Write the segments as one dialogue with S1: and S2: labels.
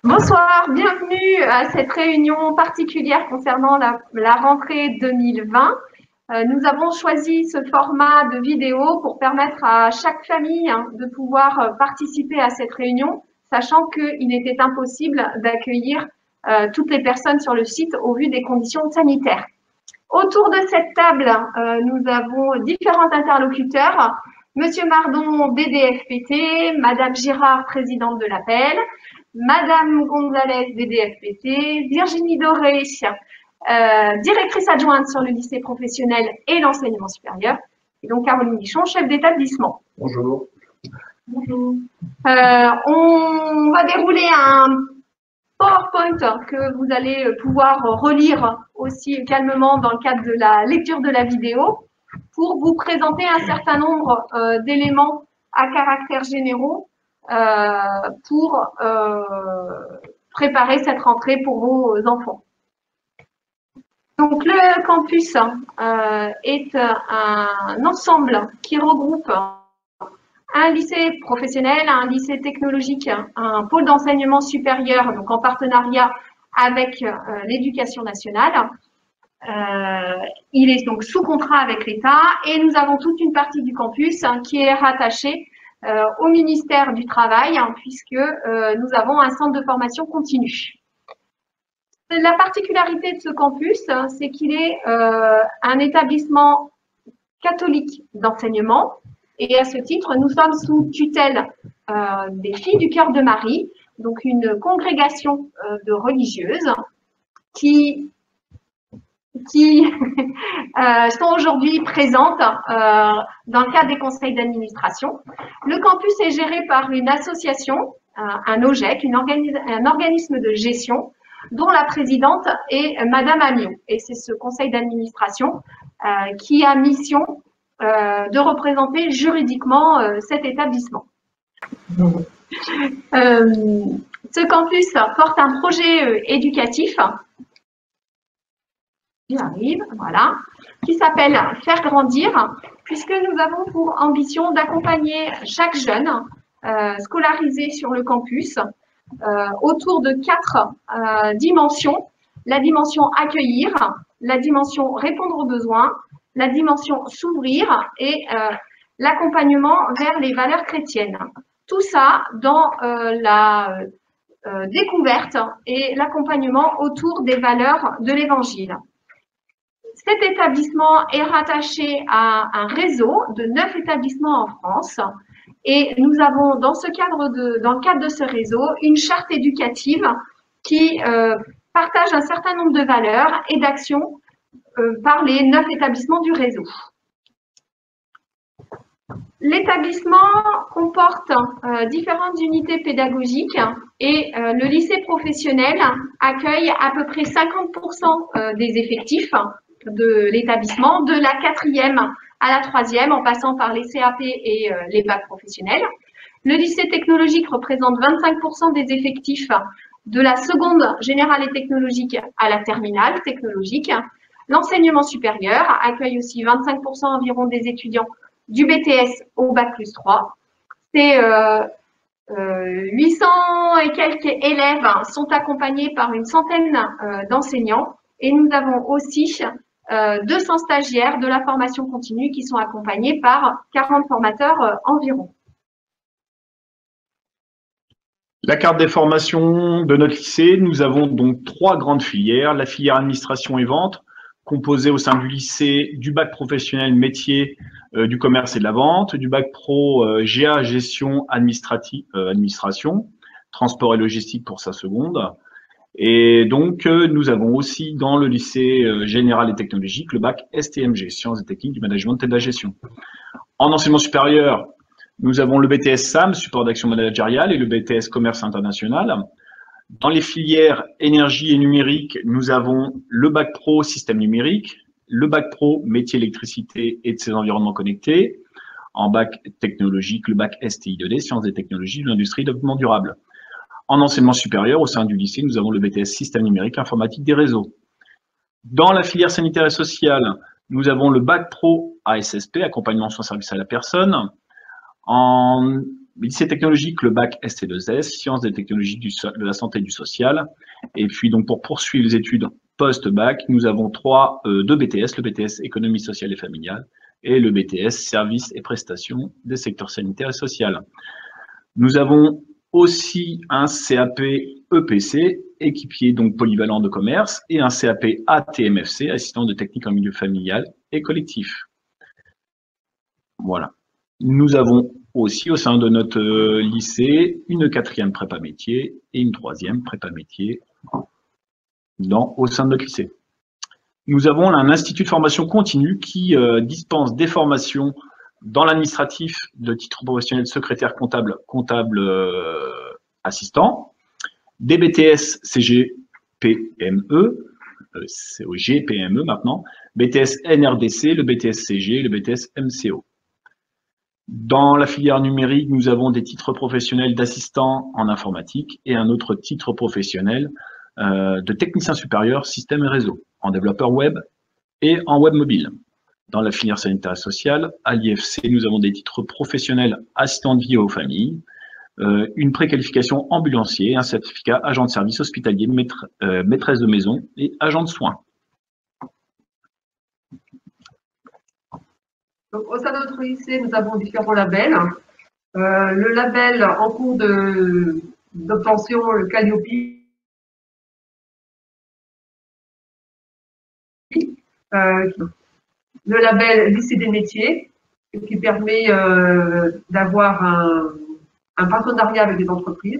S1: Bonsoir, bienvenue à cette réunion particulière concernant la rentrée 2020. Nous avons choisi ce format de vidéo pour permettre à chaque famille de pouvoir participer à cette réunion, sachant qu'il était impossible d'accueillir toutes les personnes sur le site au vu des conditions sanitaires. Autour de cette table, nous avons différents interlocuteurs. Monsieur Mardon, DDFPT, Madame Girard, présidente de l'APEL, Madame Gonzalez, DDFPT, Virginie Doré, directrice adjointe sur le lycée professionnel et l'enseignement supérieur, et donc Caroline Michon, chef d'établissement.
S2: Bonjour.
S1: Bonjour. On va dérouler un PowerPoint que vous allez pouvoir relire aussi calmement dans le cadre de la lecture de la vidéo pour vous présenter un certain nombre d'éléments à caractère généraux pour préparer cette rentrée pour vos enfants. Donc, le campus est un ensemble qui regroupe un lycée professionnel, un lycée technologique, un pôle d'enseignement supérieur, donc en partenariat avec l'éducation nationale. Il est donc sous contrat avec l'État et nous avons toute une partie du campus qui est rattachée au ministère du Travail puisque nous avons un centre de formation continue. La particularité de ce campus, c'est qu'il est un établissement catholique d'enseignement. Et à ce titre, nous sommes sous tutelle des Filles du Cœur de Marie, donc une congrégation de religieuses qui sont aujourd'hui présentes dans le cadre des conseils d'administration. Le campus est géré par une association, un OGEC, un organisme de gestion, dont la présidente est Madame Amiot. Et c'est ce conseil d'administration qui a mission de représenter juridiquement cet établissement. Ce campus porte un projet éducatif, voilà, qui s'appelle Faire grandir, puisque nous avons pour ambition d'accompagner chaque jeune scolarisé sur le campus autour de 4 dimensions. La dimension accueillir, la dimension répondre aux besoins, la dimension s'ouvrir et l'accompagnement vers les valeurs chrétiennes. Tout ça dans la découverte et l'accompagnement autour des valeurs de l'Évangile. Cet établissement est rattaché à un réseau de 9 établissements en France et nous avons dans le cadre de ce réseau une charte éducative qui partage un certain nombre de valeurs et d'actions par les 9 établissements du réseau. L'établissement comporte différentes unités pédagogiques et le lycée professionnel accueille à peu près 50% des effectifs de l'établissement, de la 4e à la 3e, en passant par les CAP et les bacs professionnels. Le lycée technologique représente 25% des effectifs de la seconde générale et technologique à la terminale technologique. L'enseignement supérieur accueille aussi 25% environ des étudiants du BTS au bac plus 3. C'est 800 et quelques élèves sont accompagnés par une centaine d'enseignants et nous avons aussi 200 stagiaires de la formation continue qui sont accompagnés par 40 formateurs environ.
S2: La carte des formations de notre lycée, nous avons donc 3 grandes filières. La filière administration et vente, composée au sein du lycée du bac professionnel métier du commerce et de la vente, du bac pro GA gestion administration, transport et logistique pour sa seconde. Et donc, nous avons aussi dans le lycée général et technologique le bac STMG, sciences et techniques du management et de la gestion. En enseignement supérieur, nous avons le BTS SAM, support d'action managériale, et le BTS commerce international. Dans les filières énergie et numérique, nous avons le bac pro système numérique, le bac pro métier électricité et de ses environnements connectés. En bac technologique, le bac STI2D, sciences et technologies de l'industrie et développement durable. En enseignement supérieur, au sein du lycée, nous avons le BTS système numérique, informatique des réseaux. Dans la filière sanitaire et sociale, nous avons le bac pro ASSP, accompagnement soins services à la personne. En lycée technologique, le bac ST2S, sciences des technologies de la santé et du social. Et puis, donc, pour poursuivre les études post-bac, nous avons deux BTS, le BTS économie sociale et familiale et le BTS services et prestations des secteurs sanitaires et social. Nous avons aussi un CAP EPC, équipier donc polyvalent de commerce, et un CAP ATMFC, assistant de technique en milieu familial et collectif. Voilà. Nous avons aussi au sein de notre lycée une 4e prépa métier et une 3e prépa métier au sein de notre lycée. Nous avons un institut de formation continue qui dispense des formations dans l'administratif de titre professionnel secrétaire comptable, assistant, des BTS CG PME, COG PME maintenant, BTS NRDC, le BTS CG, le BTS MCO. Dans la filière numérique, nous avons des titres professionnels d'assistant en informatique et un autre titre professionnel de technicien supérieur système et réseau, en développeur web et en web mobile. Dans la filière sanitaire et sociale, à l'IFC, nous avons des titres professionnels assistant de vie aux familles, une préqualification ambulancier, un certificat agent de service hospitalier, maîtresse de maison et agent de soins.
S3: Donc, au sein de notre lycée, nous avons différents labels. Le label en cours d'obtention, le Calliope, le label lycée des métiers, qui permet d'avoir un partenariat avec des entreprises.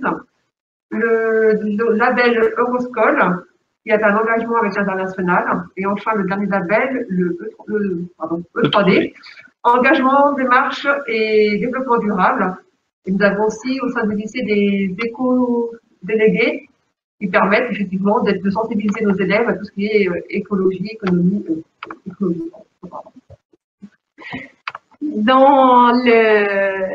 S3: Le label Euroscol, qui est un engagement avec l'international. Et enfin, le dernier label, le E3D, engagement, démarche et développement durable. Et nous avons aussi au sein du lycée des éco-délégués qui permettent effectivement de sensibiliser nos élèves à tout ce qui est écologie, économie, écologie.
S1: Dans le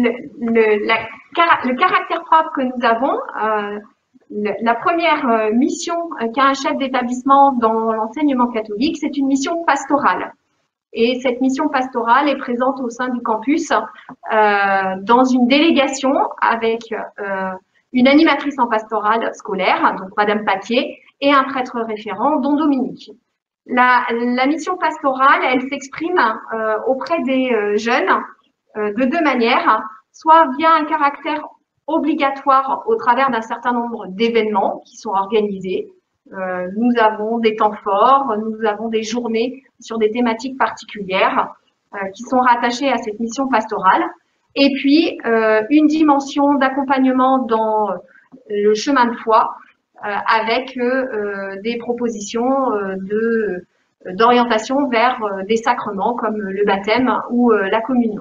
S1: caractère propre que nous avons, la première mission qu'a un chef d'établissement dans l'enseignement catholique, c'est une mission pastorale. Et cette mission pastorale est présente au sein du campus dans une délégation avec une animatrice en pastorale scolaire, donc Madame Paquier, et un prêtre référent, Don Dominique. La mission pastorale, elle s'exprime auprès des jeunes de deux manières, soit via un caractère obligatoire au travers d'un certain nombre d'événements qui sont organisés. Nous avons des temps forts, nous avons des journées sur des thématiques particulières qui sont rattachées à cette mission pastorale. Et puis, une dimension d'accompagnement dans le chemin de foi avec des propositions d'orientation vers des sacrements comme le baptême ou la communion.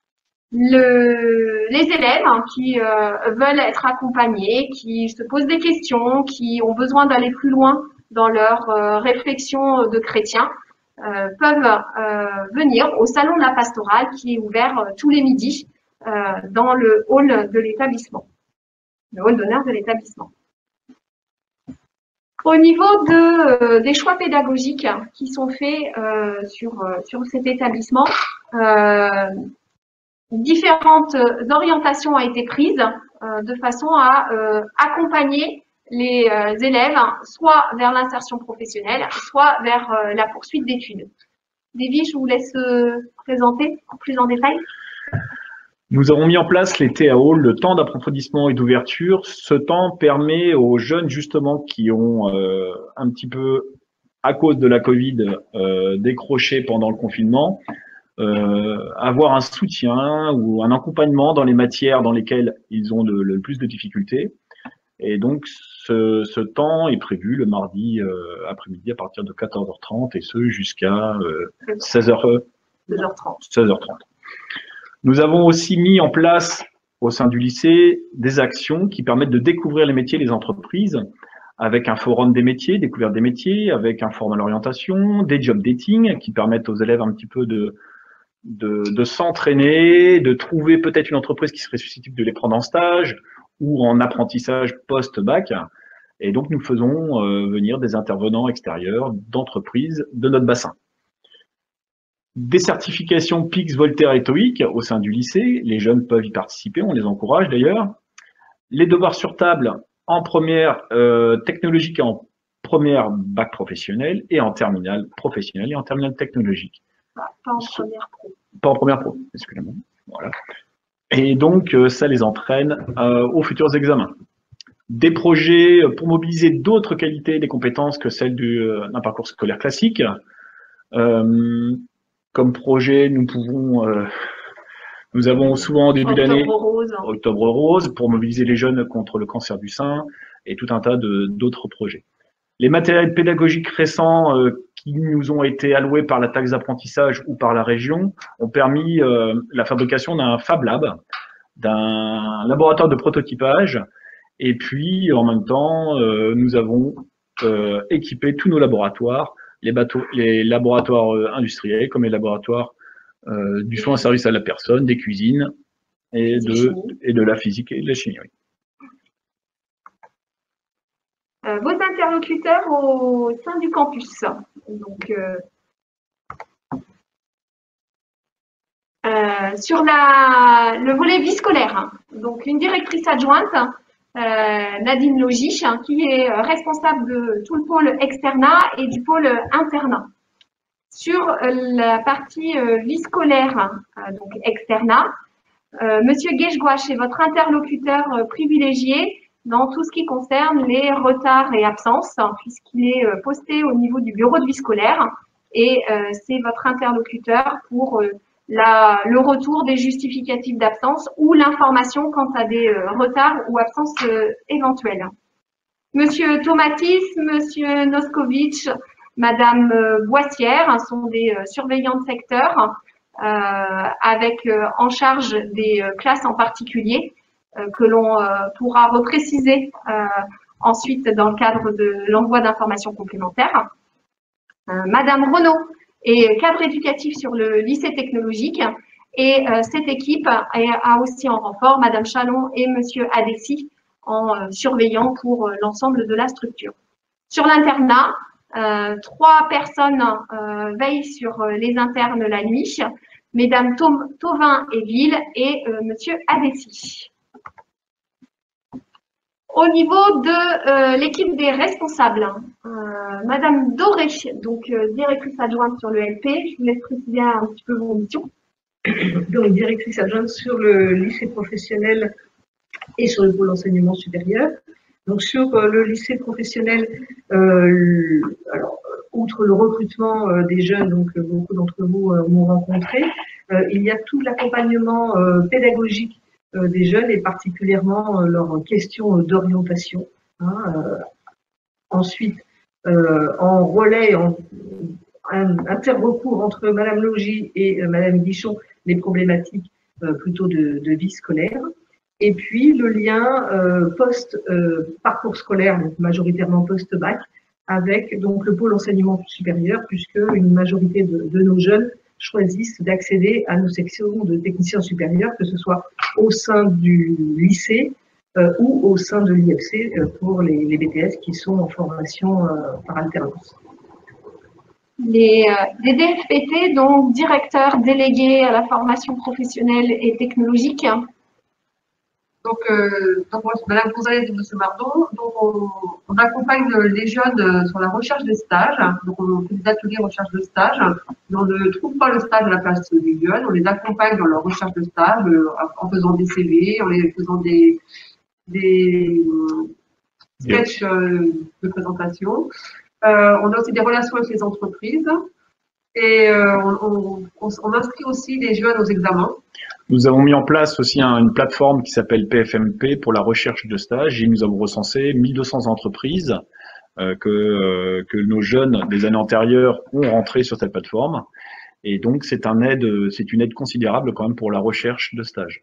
S1: Les élèves qui veulent être accompagnés, qui se posent des questions, qui ont besoin d'aller plus loin dans leur réflexion de chrétiens, peuvent venir au salon de la pastorale qui est ouvert tous les midis dans le hall de l'établissement, le hall d'honneur de l'établissement. Au niveau des choix pédagogiques qui sont faits sur cet établissement, différentes orientations ont été prises de façon à accompagner les élèves soit vers l'insertion professionnelle, soit vers la poursuite d'études. Davy, je vous laisse présenter plus en détail.
S2: Nous avons mis en place les TAO, le temps d'approfondissement et d'ouverture. Ce temps permet aux jeunes justement qui ont un petit peu, à cause de la Covid, décroché pendant le confinement, avoir un soutien ou un accompagnement dans les matières dans lesquelles ils ont le plus de difficultés. Et donc, ce temps est prévu le mardi après-midi à partir de 14h30 et ce jusqu'à 16h30. Nous avons aussi mis en place au sein du lycée des actions qui permettent de découvrir les métiers et les entreprises avec un forum des métiers, découverte des métiers, avec un forum à l'orientation, des job dating qui permettent aux élèves un petit peu de s'entraîner, de trouver peut-être une entreprise qui serait susceptible de les prendre en stage ou en apprentissage post-bac. Et donc, nous faisons venir des intervenants extérieurs d'entreprises de notre bassin. Des certifications PIX, Voltaire et TOEIC au sein du lycée. Les jeunes peuvent y participer, on les encourage d'ailleurs. Les devoirs sur table en première technologique et en première bac professionnel et en terminale professionnelle et en terminale technologique.
S1: Pas en première pro.
S2: Pas en première pro, excusez-moi. Voilà. Et donc, ça les entraîne aux futurs examens. Des projets pour mobiliser d'autres qualités et des compétences que celles d'un parcours scolaire classique. Comme projet, nous avons souvent au début d'année Octobre Rose pour mobiliser les jeunes contre le cancer du sein et tout un tas d'autres projets. Les matériels pédagogiques récents qui nous ont été alloués par la taxe d'apprentissage ou par la région ont permis la fabrication d'un Fab Lab, d'un laboratoire de prototypage. Et puis, en même temps, nous avons équipé tous nos laboratoires, les laboratoires industriels comme les laboratoires du soin service à la personne, des cuisines et de la physique et de la chimie. Oui.
S1: Vos interlocuteurs au sein du campus. Donc, sur le volet vie scolaire, donc une directrice adjointe, Nadine Logich, qui est responsable de tout le pôle externat et du pôle internat. Sur la partie vie scolaire, donc externat, Monsieur Guéchegouache est votre interlocuteur privilégié dans tout ce qui concerne les retards et absences, puisqu'il est posté au niveau du bureau de vie scolaire et c'est votre interlocuteur pour le retour des justificatifs d'absence ou l'information quant à des retards ou absences éventuelles. Monsieur Tomatis, Monsieur Noskovic, Madame Boissière sont des surveillants de secteur avec en charge des classes en particulier que l'on pourra repréciser ensuite dans le cadre de l'envoi d'informations complémentaires. Madame Renaud est cadre éducatif sur le lycée technologique et cette équipe a aussi en renfort Madame Chalon et Monsieur Adessi en surveillant pour l'ensemble de la structure. Sur l'internat, 3 personnes veillent sur les internes la nuit, Mesdames Tauvin et Ville et Monsieur Adessi. Au niveau de l'équipe des responsables, Madame Doré, donc directrice adjointe sur le LP, je vous laisse préciser un petit peu vos missions.
S3: Donc, directrice adjointe sur le lycée professionnel et sur le pôle enseignement supérieur. Donc, sur le lycée professionnel, alors, outre le recrutement des jeunes, donc beaucoup d'entre vous m'ont rencontré, il y a tout l'accompagnement pédagogique des jeunes et particulièrement leurs questions d'orientation. Ensuite, en relais, un interrecours entre Madame Logy et Madame Guichon, les problématiques plutôt de vie scolaire. Et puis le lien post-parcours scolaire, donc majoritairement post-bac, avec donc le pôle enseignement supérieur, puisque une majorité de nos jeunes choisissent d'accéder à nos sections de techniciens supérieurs, que ce soit au sein du lycée ou au sein de l'IFC pour les BTS qui sont en formation par alternance.
S1: Les DFPT, donc directeurs délégués à la formation professionnelle et technologique.
S3: Donc moi, Madame Gonzalez et Monsieur Mardon, donc on accompagne les jeunes sur la recherche des stages. Donc on fait des ateliers recherche de stage. Mais on ne trouve pas le stage à la place des jeunes. On les accompagne dans leur recherche de stage en faisant des CV, en les faisant des sketchs de présentation. On a aussi des relations avec les entreprises et on inscrit aussi les jeunes aux examens.
S2: Nous avons mis en place aussi une plateforme qui s'appelle PFMP pour la recherche de stage et nous avons recensé 1200 entreprises que nos jeunes des années antérieures ont rentré sur cette plateforme. Et donc, c'est une aide considérable quand même pour la recherche de stage.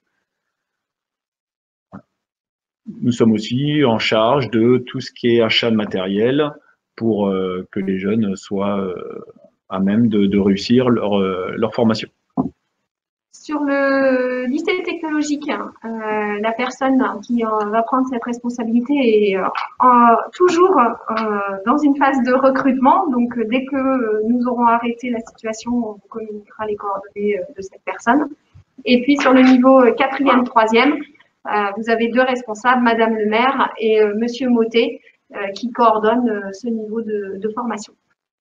S2: Nous sommes aussi en charge de tout ce qui est achat de matériel pour que les jeunes soient à même de réussir leur formation.
S1: Sur le lycée technologique, la personne qui va prendre cette responsabilité est toujours dans une phase de recrutement. Donc, dès que nous aurons arrêté la situation, on vous communiquera les coordonnées de cette personne. Et puis, sur le niveau 4e, 3e, vous avez deux responsables, Madame le maire et Monsieur Motet, qui coordonnent ce niveau de formation.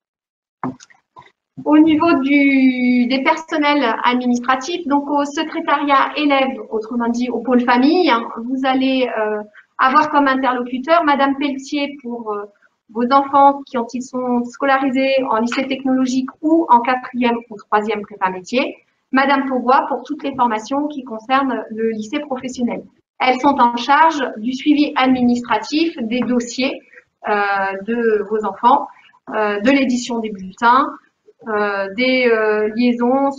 S1: Au niveau des personnels administratifs, donc au secrétariat élèves, autrement dit au pôle famille, vous allez avoir comme interlocuteur Madame Pelletier pour vos enfants qui sont scolarisés en lycée technologique ou en 4e ou 3e prépa métier, Madame Paubois pour toutes les formations qui concernent le lycée professionnel. Elles sont en charge du suivi administratif des dossiers de vos enfants, de l'édition des bulletins, des liaisons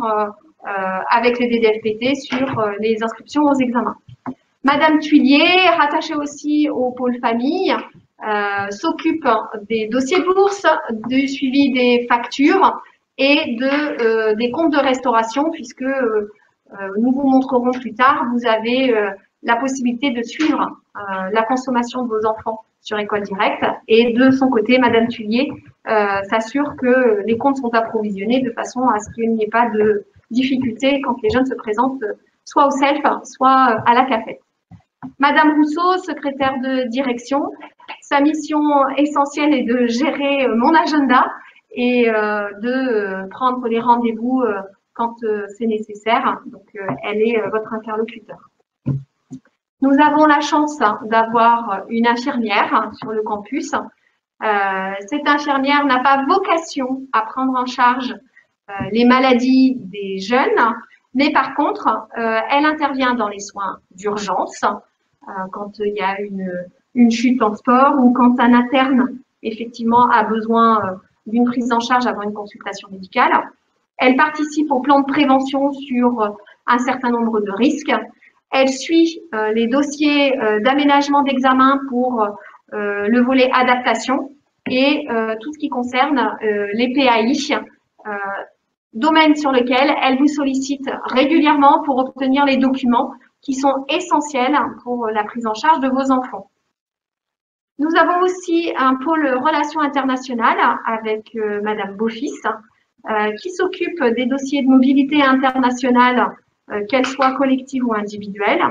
S1: avec les DDFPT sur les inscriptions aux examens. Madame Tuillier, rattachée aussi au pôle famille, s'occupe des dossiers bourses, du suivi des factures et des comptes de restauration, puisque nous vous montrerons plus tard, vous avez la possibilité de suivre la consommation de vos enfants sur École Directe. Et de son côté, Madame Tuillier s'assure que les comptes sont approvisionnés de façon à ce qu'il n'y ait pas de difficulté quand les jeunes se présentent soit au self, soit à la cafette. Madame Rousseau, secrétaire de direction, sa mission essentielle est de gérer mon agenda et de prendre les rendez-vous quand c'est nécessaire. Donc, elle est votre interlocuteur. Nous avons la chance d'avoir une infirmière sur le campus. Cette infirmière n'a pas vocation à prendre en charge les maladies des jeunes, mais par contre, elle intervient dans les soins d'urgence quand il y a une chute en sport ou quand un interne, effectivement, a besoin d'une prise en charge avant une consultation médicale. Elle participe au plan de prévention sur un certain nombre de risques. Elle suit les dossiers d'aménagement d'examen pour le volet adaptation et tout ce qui concerne les PAI, domaine sur lequel elle vous sollicite régulièrement pour obtenir les documents qui sont essentiels pour la prise en charge de vos enfants. Nous avons aussi un pôle relations internationales avec Madame Beaufils, qui s'occupe des dossiers de mobilité internationale, qu'elles soient collectives ou individuelles.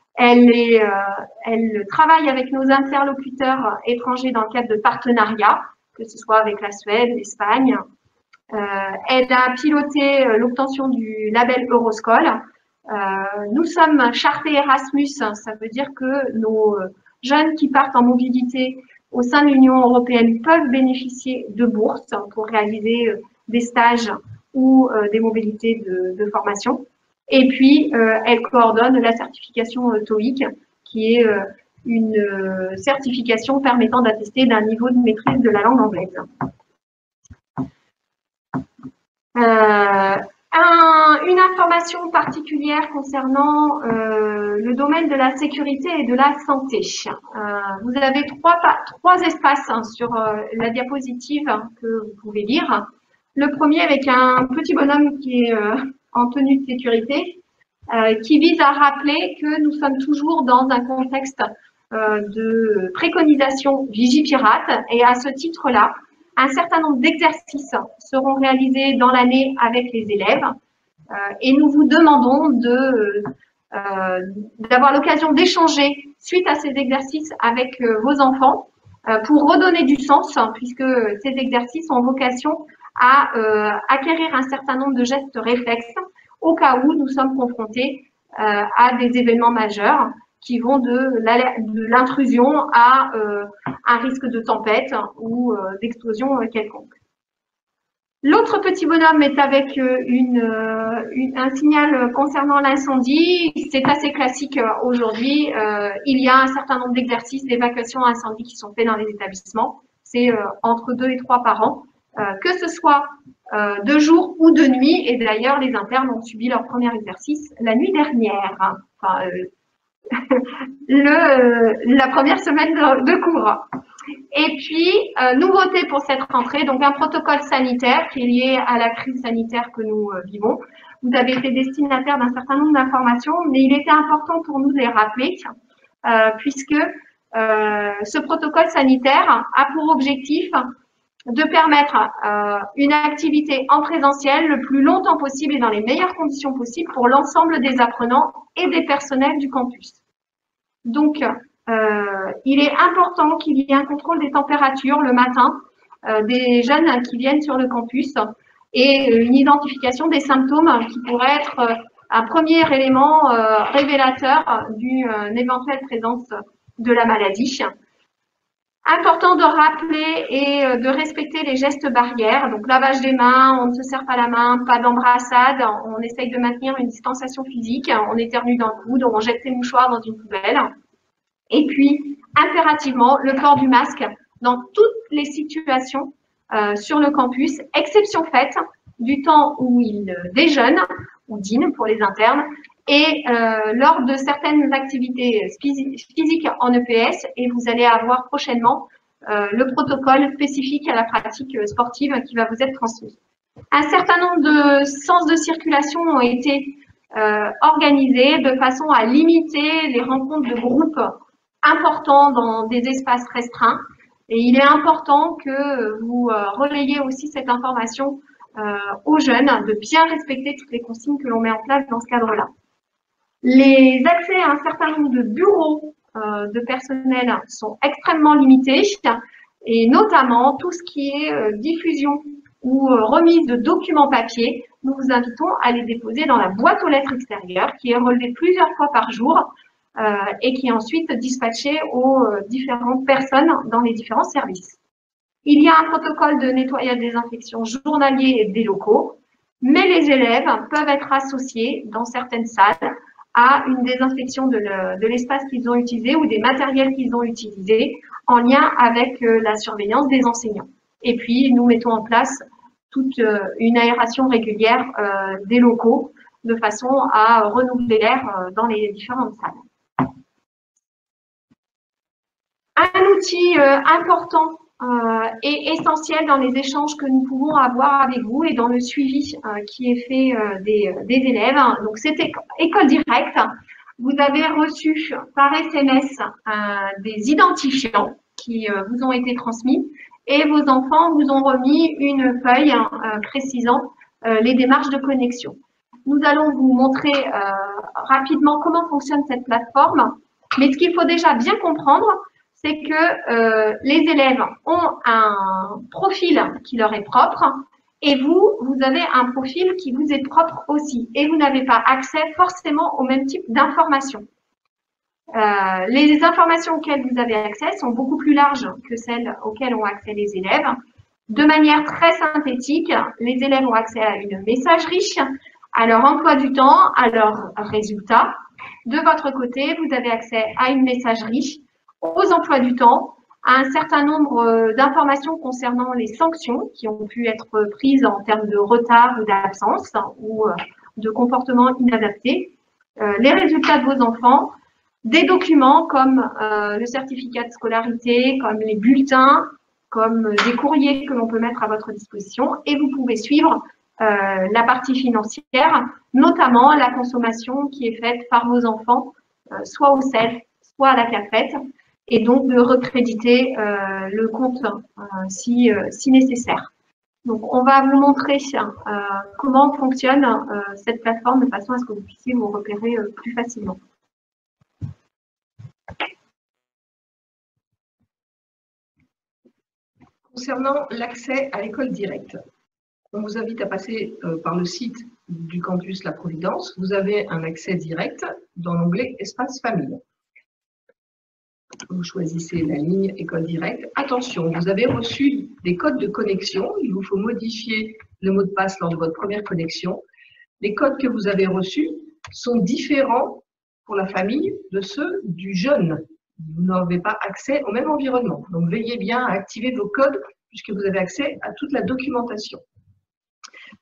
S1: Elle travaille avec nos interlocuteurs étrangers dans le cadre de partenariats, que ce soit avec la Suède, l'Espagne. Elle a piloté l'obtention du label Euroscol. Nous sommes chartés Erasmus, ça veut dire que nos jeunes qui partent en mobilité au sein de l'Union européenne peuvent bénéficier de bourses pour réaliser des stages ou des mobilités de formation. Et puis, elle coordonne la certification TOEIC, qui est une certification permettant d'attester d'un niveau de maîtrise de la langue anglaise. Une information particulière concernant le domaine de la sécurité et de la santé. Vous avez trois espaces sur la diapositive que vous pouvez lire. Le premier avec un petit bonhomme qui est en tenue de sécurité, qui vise à rappeler que nous sommes toujours dans un contexte de préconisation Vigipirate, et à ce titre-là, un certain nombre d'exercices seront réalisés dans l'année avec les élèves, et nous vous demandons d'avoir l'occasion d'échanger suite à ces exercices avec vos enfants pour redonner du sens, puisque ces exercices ont vocation à acquérir un certain nombre de gestes réflexes au cas où nous sommes confrontés à des événements majeurs qui vont de l'intrusion à un risque de tempête ou d'explosion quelconque. L'autre petit bonhomme est avec un signal concernant l'incendie. C'est assez classique aujourd'hui. Il y a un certain nombre d'exercices d'évacuation à incendie qui sont faits dans les établissements. C'est entre 2 et 3 par an, que ce soit de jour ou de nuit. Et d'ailleurs, les internes ont subi leur premier exercice la nuit dernière. Enfin, la première semaine de cours. Et puis, nouveauté pour cette rentrée, donc un protocole sanitaire qui est lié à la crise sanitaire que nous vivons. Vous avez été destinataire d'un certain nombre d'informations, mais il était important pour nous de les rappeler, puisque ce protocole sanitaire a pour objectif de permettre une activité en présentiel le plus longtemps possible et dans les meilleures conditions possibles pour l'ensemble des apprenants et des personnels du campus. Donc, il est important qu'il y ait un contrôle des températures le matin des jeunes qui viennent sur le campus et une identification des symptômes qui pourraient être un premier élément révélateur d'une éventuelle présence de la maladie. Important de rappeler et de respecter les gestes barrières, donc lavage des mains, on ne se serre pas la main, pas d'embrassade, on essaye de maintenir une distanciation physique, on éternue dans le coude, on jette ses mouchoirs dans une poubelle. Et puis, impérativement, le port du masque dans toutes les situations sur le campus, exception faite du temps où il déjeune ou dîne pour les internes et lors de certaines activités physiques en EPS, et vous allez avoir prochainement le protocole spécifique à la pratique sportive qui va vous être transmis. Un certain nombre de sens de circulation ont été organisés de façon à limiter les rencontres de groupes importants dans des espaces restreints. Et il est important que vous relayiez aussi cette information aux jeunes, de bien respecter toutes les consignes que l'on met en place dans ce cadre-là. Les accès à un certain nombre de bureaux de personnel sont extrêmement limités, et notamment tout ce qui est diffusion ou remise de documents papier, nous vous invitons à les déposer dans la boîte aux lettres extérieure qui est relevée plusieurs fois par jour et qui est ensuite dispatchée aux différentes personnes dans les différents services. Il y a un protocole de nettoyage et désinfection journalier des locaux, mais les élèves peuvent être associés dans certaines salles à une désinfection de l'espace qu'ils ont utilisé ou des matériels qu'ils ont utilisés en lien avec la surveillance des enseignants. Et puis, nous mettons en place toute une aération régulière des locaux de façon à renouveler l'air dans les différentes salles. Un outil important et essentiel dans les échanges que nous pouvons avoir avec vous et dans le suivi qui est fait des élèves. Donc, c'était École Directe. Vous avez reçu par SMS des identifiants qui vous ont été transmis et vos enfants vous ont remis une feuille précisant les démarches de connexion. Nous allons vous montrer rapidement comment fonctionne cette plateforme, mais ce qu'il faut déjà bien comprendre, c'est que les élèves ont un profil qui leur est propre et vous avez un profil qui vous est propre aussi. Et vous n'avez pas accès forcément au même type d'informations. Les informations auxquelles vous avez accès sont beaucoup plus larges que celles auxquelles ont accès les élèves. De manière très synthétique, les élèves ont accès à une messagerie, à leur emploi du temps, à leurs résultats. De votre côté, vous avez accès à une messagerie, aux emplois du temps, à un certain nombre d'informations concernant les sanctions qui ont pu être prises en termes de retard ou d'absence ou de comportement inadapté, les résultats de vos enfants, des documents comme le certificat de scolarité, comme les bulletins, comme des courriers que l'on peut mettre à votre disposition, et vous pouvez suivre la partie financière, notamment la consommation qui est faite par vos enfants, soit au self, soit à la cafette, et donc de recréditer le compte si nécessaire. Donc, on va vous montrer comment fonctionne cette plateforme de façon à ce que vous puissiez vous repérer plus facilement.
S3: Concernant l'accès à l'école directe, on vous invite à passer par le site du campus La Providence. Vous avez un accès direct dans l'onglet Espace Famille. Vous choisissez la ligne École directe. Attention, vous avez reçu des codes de connexion. Il vous faut modifier le mot de passe lors de votre première connexion. Les codes que vous avez reçus sont différents pour la famille de ceux du jeune. Vous n'avez pas accès au même environnement. Donc, veillez bien à activer vos codes puisque vous avez accès à toute la documentation.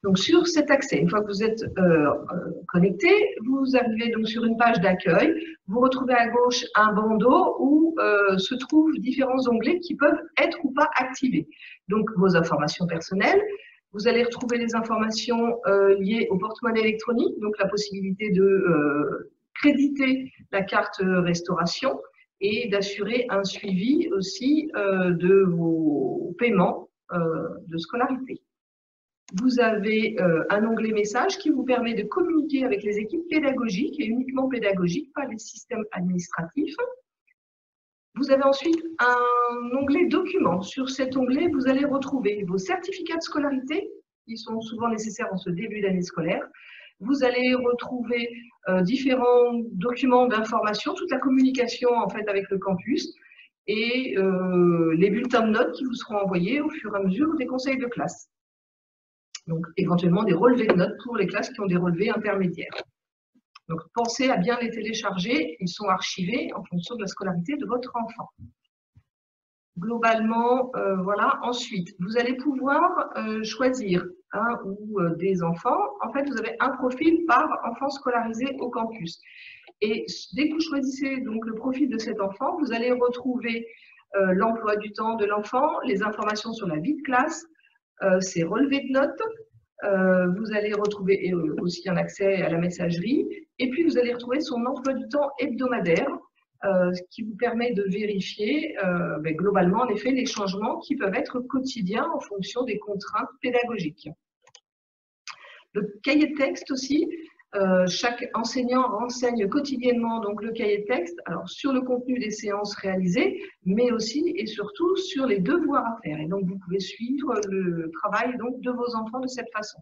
S3: Donc, sur cet accès, une fois que vous êtes connecté, vous arrivez donc sur une page d'accueil. Vous retrouvez à gauche un bandeau où se trouvent différents onglets qui peuvent être ou pas activés. Donc, vos informations personnelles. Vous allez retrouver les informations liées au porte-monnaie électronique, donc la possibilité de créditer la carte restauration et d'assurer un suivi aussi de vos paiements de scolarité. Vous avez un onglet message qui vous permet de communiquer avec les équipes pédagogiques et uniquement pédagogiques, pas les systèmes administratifs. Vous avez ensuite un onglet documents. Sur cet onglet, vous allez retrouver vos certificats de scolarité, qui sont souvent nécessaires en ce début d'année scolaire. Vous allez retrouver différents documents d'information, toute la communication en fait avec le campus et les bulletins de notes qui vous seront envoyés au fur et à mesure des conseils de classe. Donc, éventuellement, des relevés de notes pour les classes qui ont des relevés intermédiaires. Donc, pensez à bien les télécharger. Ils sont archivés en fonction de la scolarité de votre enfant. Globalement, voilà. Ensuite, vous allez pouvoir choisir un ou des enfants. En fait, vous avez un profil par enfant scolarisé au campus. Et dès que vous choisissez donc le profil de cet enfant, vous allez retrouver l'emploi du temps de l'enfant, les informations sur la vie de classe, ses relevés de notes, vous allez retrouver aussi un accès à la messagerie, et puis vous allez retrouver son emploi du temps hebdomadaire, ce qui vous permet de vérifier globalement en effet les changements qui peuvent être quotidiens en fonction des contraintes pédagogiques. Le cahier de texte aussi, chaque enseignant renseigne quotidiennement donc le cahier de texte, alors sur le contenu des séances réalisées, mais aussi et surtout sur les devoirs à faire. Et donc vous pouvez suivre le travail donc de vos enfants de cette façon.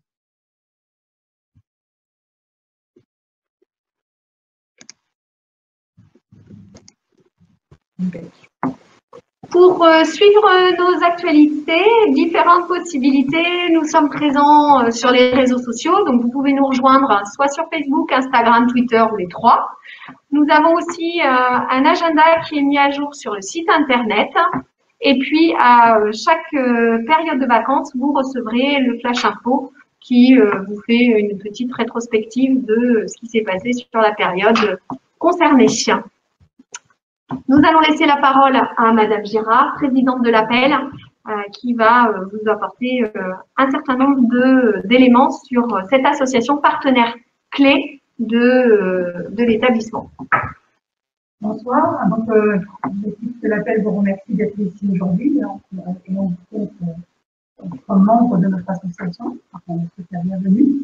S1: Pour suivre nos actualités, différentes possibilités, nous sommes présents sur les réseaux sociaux, donc vous pouvez nous rejoindre soit sur Facebook, Instagram, Twitter ou les trois. Nous avons aussi un agenda qui est mis à jour sur le site internet. Et puis, à chaque période de vacances, vous recevrez le Flash Info qui vous fait une petite rétrospective de ce qui s'est passé sur la période concernée. Nous allons laisser la parole à Madame Girard, présidente de l'APEL, qui va vous apporter un certain nombre d'éléments sur cette association partenaire clé de l'établissement.
S4: Bonsoir. Donc, l'équipe de l'APEL vous remercie d'être ici aujourd'hui et on vous compte comme membre de notre association. On vous souhaite la bienvenue.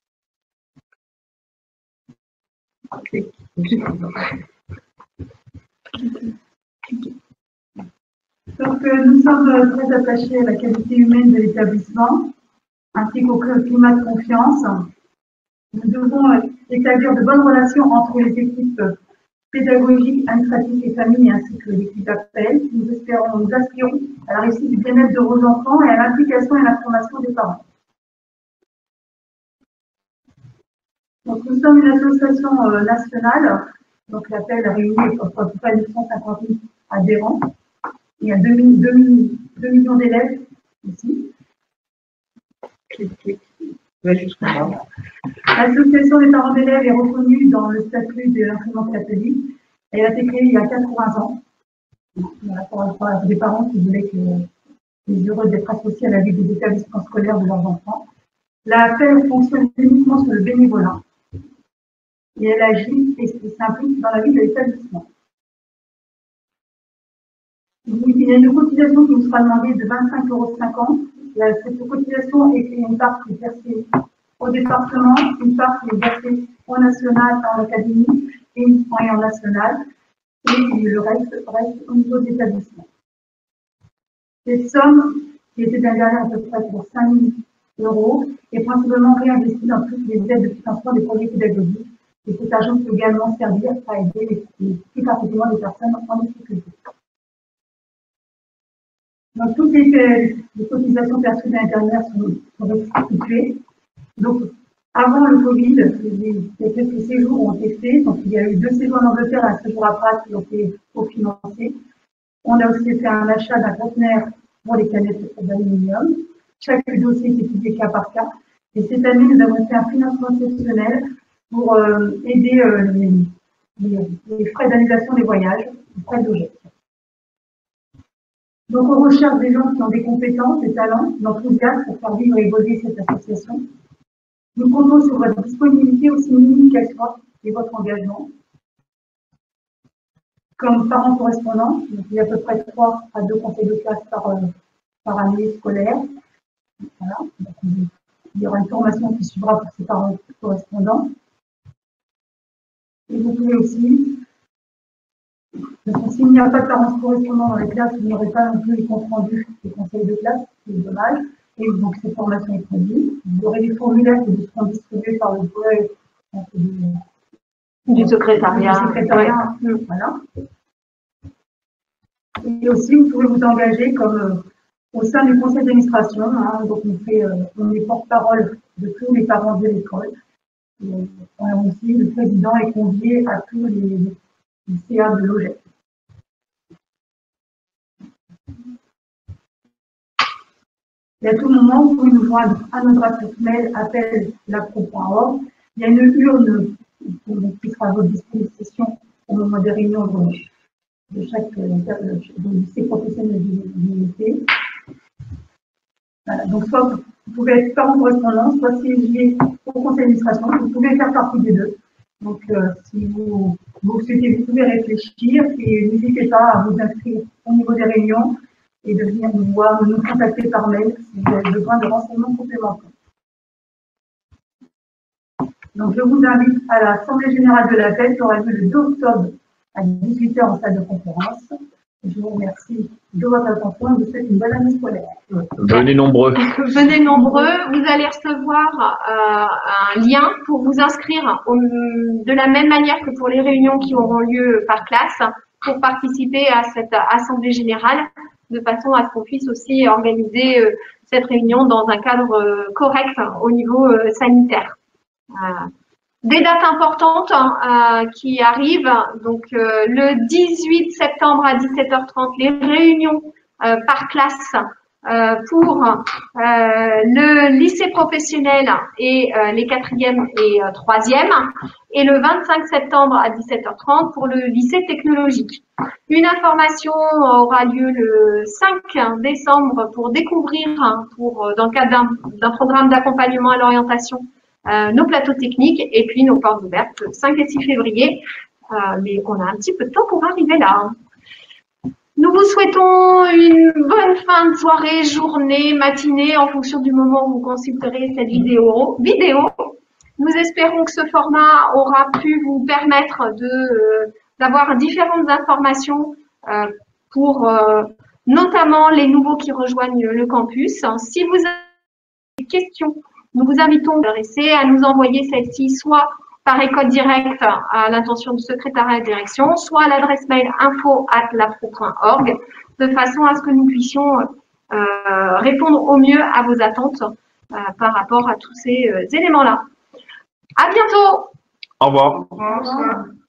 S4: Donc, nous sommes très attachés à la qualité humaine de l'établissement ainsi qu'au climat de confiance. Nous devons établir de bonnes relations entre les équipes pédagogiques, administratives et familles ainsi que l'équipe APEL. Nous aspirons à la réussite du bien-être de vos enfants et à l'implication et à l'information des parents. Donc, nous sommes une association nationale. Donc, l'APEL a réuni à peu près 150 000 adhérents. Il y a 2 millions d'élèves ici. L'association des parents d'élèves est reconnue dans le statut de l'enseignement catholique. Elle a été créée il y a 80 ans. Pour des parents qui voulaient qu'ils heureux d'être associés à la vie des établissements scolaires de leurs enfants. L'APEL fonctionne uniquement sur le bénévolat. Et elle agit et s'implique dans la vie de l'établissement. Il y a une cotisation qui nous sera demandée de 25,50 €. Cette cotisation est une part qui est versée au département, une part qui est versée au national par l'académie et en national, et le reste au niveau de l'établissement. Cette somme, qui était derrière à peu près pour 5 000 €, est principalement réinvestie dans toutes les aides de financement des projets pédagogiques. Et cet argent peut également servir à aider plus particulièrement les personnes en difficulté. Donc, toutes les cotisations perçues l'année dernière sont restituées. Donc, avant le Covid, quelques séjours ont été faits. Donc, il y a eu 2 séjours en Angleterre et un séjour à Prague qui ont été cofinancés. On a aussi fait un achat d'un conteneur pour les canettes d'aluminium. Chaque dossier est étudié cas par cas. Et cette année, nous avons fait un financement exceptionnel pour aider les frais d'annulation des voyages, les frais de logement. Donc, on recherche des gens qui ont des compétences, des talents, l'enthousiasme pour faire vivre et évoluer cette association. Nous comptons sur votre disponibilité, aussi minime qu'elle soit, et votre engagement. Comme parents correspondants, il y a à peu près 3 à 2 conseils de classe par année scolaire. Voilà. Donc, il y aura une formation qui suivra pour ces parents correspondants. Et vous pouvez aussi, s'il n'y a pas de parents correspondants dans les classes, vous n'aurez pas non plus les comptes rendus des conseils de classe, c'est dommage. Et donc, cette formation est produite. Vous aurez des formulaires qui seront distribués par le bureau
S1: du secrétariat.
S4: Ouais. Voilà. Et aussi, vous pouvez vous engager comme au sein du conseil d'administration. Hein, donc, on est porte-parole de tous les parents de l'école. Aussi, le président est convié à tous les CA de l'OGEC. Et à tout moment, vous pouvez nous joindre à notre adresse mail appel-lapro.org. Il y a une urne qui sera à votre disposition au moment des réunions de chaque lycée professionnel de l'unité. Voilà. Donc, soit vous pouvez être parent correspondant, soit siéger au conseil d'administration. Vous pouvez faire partie des deux. Donc, si vous souhaitez, vous pouvez réfléchir et n'hésitez pas à vous inscrire au niveau des réunions et de venir nous voir, de nous contacter par mail si vous avez besoin de renseignements complémentaires. Donc, je vous invite à l'Assemblée générale de l'APEL qui aura lieu le 2 octobre à 18 h en salle de conférence. Je vous remercie de votre attention et vous souhaite une bonne année scolaire.
S2: Venez nombreux.
S1: Venez nombreux. Vous allez recevoir un lien pour vous inscrire de la même manière que pour les réunions qui auront lieu par classe pour participer à cette assemblée générale de façon à ce qu'on puisse aussi organiser cette réunion dans un cadre correct au niveau sanitaire. Des dates importantes qui arrivent, donc le 18 septembre à 17h30, les réunions par classe pour le lycée professionnel et les 4e et 3e, et le 25 septembre à 17h30 pour le lycée technologique. Une information aura lieu le 5 décembre pour découvrir, dans le cadre d'un programme d'accompagnement à l'orientation, nos plateaux techniques et puis nos portes ouvertes le 5 et 6 février. Mais on a un petit peu de temps pour arriver là. Nous vous souhaitons une bonne fin de soirée, journée, matinée en fonction du moment où vous consulterez cette vidéo. Nous espérons que ce format aura pu vous permettre d'avoir différentes informations pour notamment les nouveaux qui rejoignent le campus. Si vous avez des questions, nous vous invitons à nous envoyer celles-ci soit par école directe à l'intention du secrétariat de direction, soit à l'adresse mail info@lapro.org, de façon à ce que nous puissions répondre au mieux à vos attentes par rapport à tous ces éléments-là. À bientôt.
S2: Au revoir.
S3: Au revoir.